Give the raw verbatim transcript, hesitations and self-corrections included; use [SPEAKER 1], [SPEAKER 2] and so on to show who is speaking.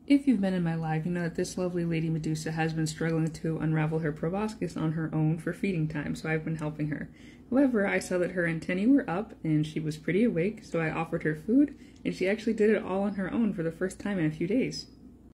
[SPEAKER 1] If you've been in my live, you know that this lovely lady Medusa has been struggling to unravel her proboscis on her own for feeding time, so I've been helping her. However, I saw that her antennae were up and she was pretty awake, so I offered her food, and she actually did it all on her own for the first time in a few days.